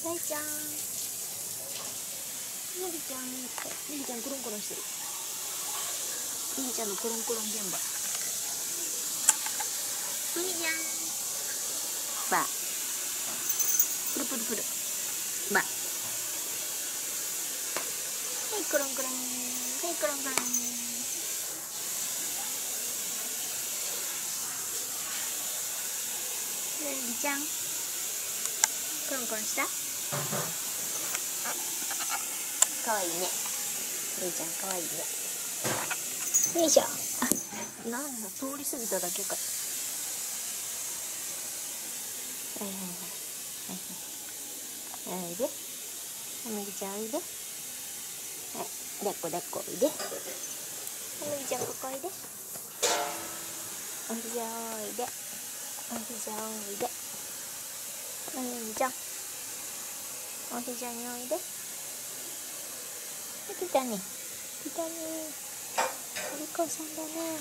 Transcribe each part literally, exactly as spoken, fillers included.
大ちゃん。のりちゃん。のりちゃんコロンコロンしてる。のりちゃんのコロンコロン現場。のりちゃん。ば。プルプルプル。ば。はい、コロンコロン。はい、コロンコロン。のりちゃん。コロンコロンした？かわいいね。のりちゃんかわいいね。よいしょ。あ、なんだ、通り過ぎただけか。はいはいはい。はいはい。おいで。はみりちゃんおいで。はい。だっこだっこおいで。はみりちゃんここおいで。おひざおいで。おひざおいで。はみりちゃん。おひざにおいで。来たね。来たね。お利口さんだね。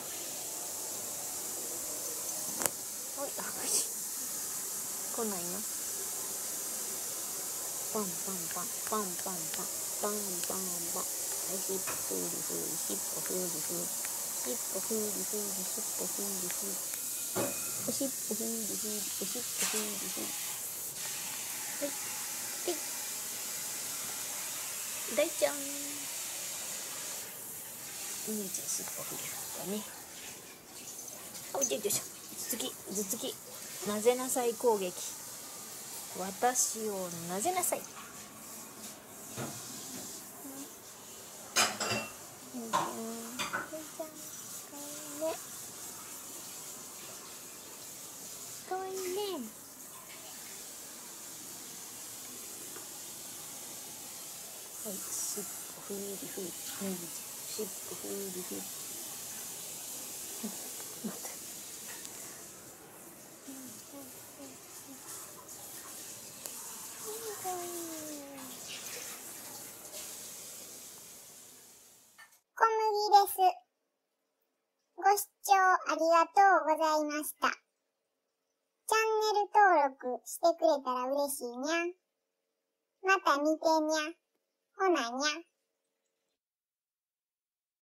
おい、あ、くし。来ないの？パンパンパン、パンパンパン、パンパンパン。はい、しっぽふりふり、しっぽふりふり。しっぽふりふり、しっぽふりふり。おしっぽふりふり、おしっぽふりふり。はい。はい。大ちゃん。お兄ちゃんしっぽふりふりだね。あ、おいでよいしょ。頭突き、頭突き。なぜなさい攻撃。私をなぜなさい。うん、かわいいね。かわいいね。はい、しっぽふりふり。しっぽふりふり。待って。かわいい。 小麦です。ご視聴ありがとうございました。チャンネル登録してくれたら嬉しいにゃ。また見てにゃ。ほなにゃ。